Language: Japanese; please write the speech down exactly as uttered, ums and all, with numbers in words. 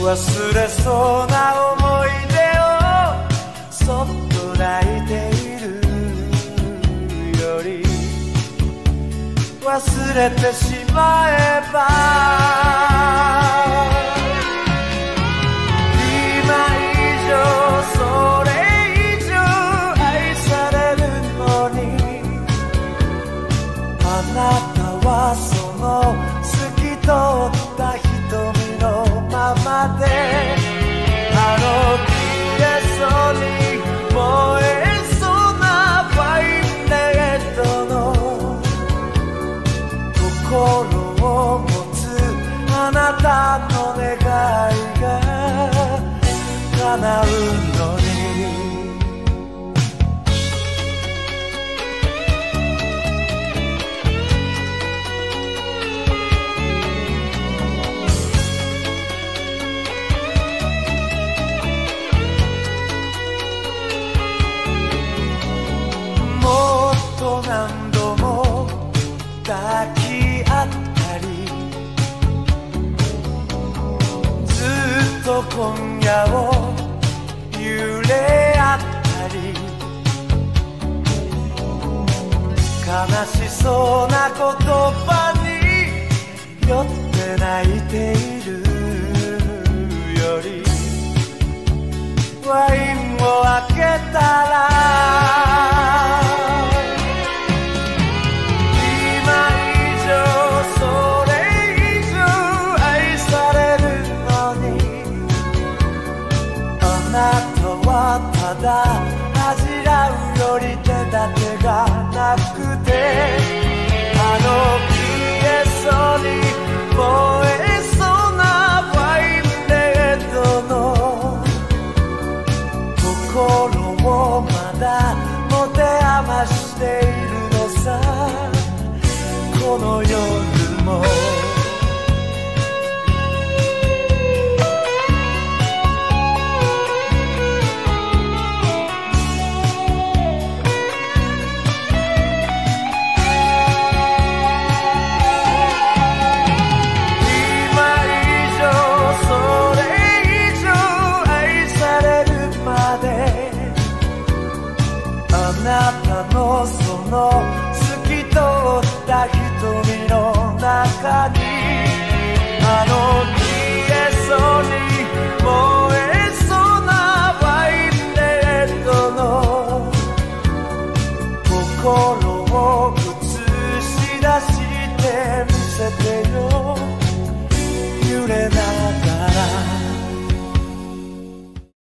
忘れそうな思い出をそっと泣いているより忘れてしまえば今以上それ以上愛されるのにあなたはその透き通った瞳のままであの消えそうに燃えそうなファインレッドの心を持つあなたの願いが叶うのに何度も抱き合ったりずっと今夜を揺れ合ったり悲しそうな言葉に酔って泣いているよりワインを開けたらただ恥じらうより手立てがなくてあの消えそうに燃えそうなファインレッドの心をまだ持て余しているのさこの夜もあなたのその透き通った瞳の中にあの消えそうに燃えそうなファインレッドの心を映し出して見せてよ